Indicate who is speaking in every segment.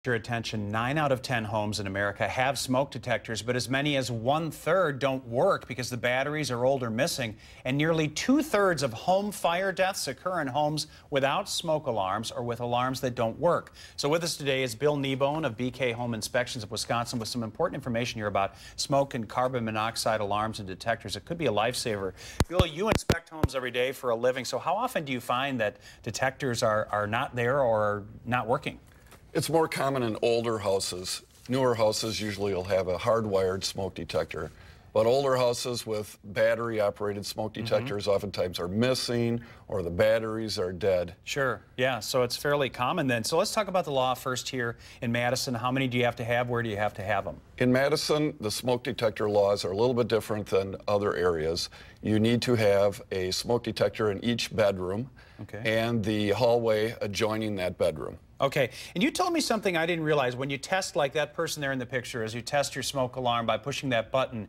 Speaker 1: Your attention, 9 out of 10 homes in America have smoke detectors, but as many as 1/3 don't work because the batteries are old or missing. And nearly 2/3 of home fire deaths occur in homes without smoke alarms or with alarms that don't work. So with us today is Bill Kneebone of BK Home Inspections of Wisconsin with some important information here about smoke and carbon monoxide alarms and detectors. It could be a lifesaver. Bill, you inspect homes every day for a living, so how often do you find that detectors are not there or not working?
Speaker 2: It's more common in older houses. Newer houses usually will have a hardwired smoke detector. But older houses with battery-operated smoke detectors oftentimes are missing or the batteries are dead.
Speaker 1: Sure. Yeah, so it's fairly common then. So let's talk about the law first here in Madison. How many do you have to have? Where do you have to have them?
Speaker 2: In Madison, the smoke detector laws are a little bit different than other areas. You need to have a smoke detector in each bedroom and the hallway adjoining that bedroom.
Speaker 1: Okay, and you told me something I didn't realize. When you test, like that person there in the picture, as you test your smoke alarm by pushing that button,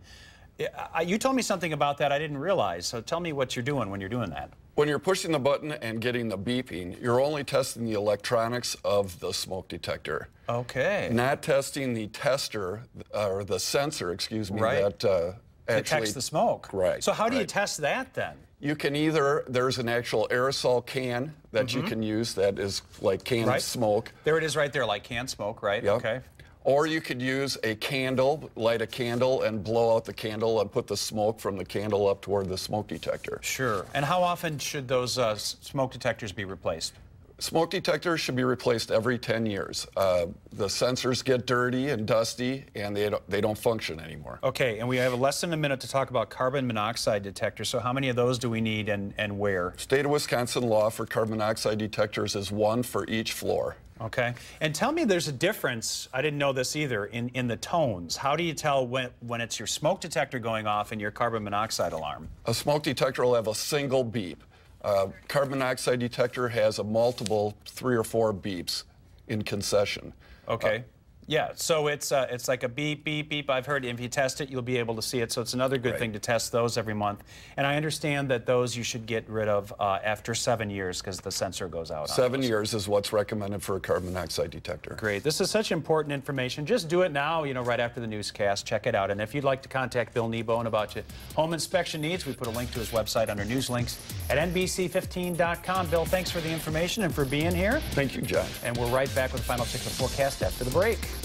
Speaker 1: you told me something about that I didn't realize. So tell me what you're doing when you're doing that.
Speaker 2: When you're pushing the button and getting the beeping, you're only testing the electronics of the smoke detector.
Speaker 1: Okay.
Speaker 2: Not testing the tester, or the sensor, excuse me, that actually
Speaker 1: detects the smoke.
Speaker 2: Right.
Speaker 1: So how do you test that then?
Speaker 2: You can either, there's an actual aerosol can that you can use that is like canned smoke.
Speaker 1: There it is right there, like canned smoke, right?
Speaker 2: Yep.
Speaker 1: Okay.
Speaker 2: Or you could use a candle, light a candle and blow out the candle and put the smoke from the candle up toward the smoke detector.
Speaker 1: Sure. And how often should those smoke detectors be replaced?
Speaker 2: Smoke detectors should be replaced every 10 years. The sensors get dirty and dusty, and they don't function anymore.
Speaker 1: Okay, and we have less than a minute to talk about carbon monoxide detectors. So how many of those do we need and where?
Speaker 2: State of Wisconsin law for carbon monoxide detectors is 1 for each floor.
Speaker 1: Okay, and tell me there's a difference, I didn't know this either, in the tones. How do you tell when it's your smoke detector going off and your carbon monoxide alarm?
Speaker 2: A smoke detector will have a single beep. Carbon monoxide detector has a multiple 3 or 4 beeps in concession.
Speaker 1: Okay. Yeah, so it's like a beep, beep, beep. I've heard if you test it, you'll be able to see it. So it's another good thing to test those every month. And I understand that those you should get rid of after 7 years because the sensor goes out.
Speaker 2: 7 years is what's recommended for a carbon monoxide detector.
Speaker 1: Great. This is such important information. Just do it now, right after the newscast. Check it out. And if you'd like to contact Bill Kneebone about your home inspection needs, we put a link to his website under news links at NBC15.com. Bill, thanks for the information and for being here.
Speaker 2: Thank you, John.
Speaker 1: And we're right back with a final check of the forecast after the break.